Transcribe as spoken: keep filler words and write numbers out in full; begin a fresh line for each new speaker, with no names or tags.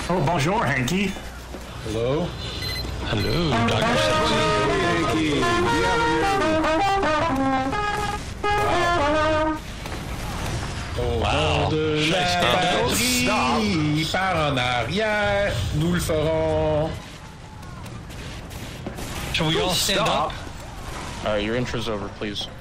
Oh, bonjour, Hankey.
Hello.
Hello, Doctor Sexy.
Au
Wow.
nom de la patrie, par en arrière, nous le ferons.
Shall we all stand
Stop.
up?
Alright, your intro's over, please.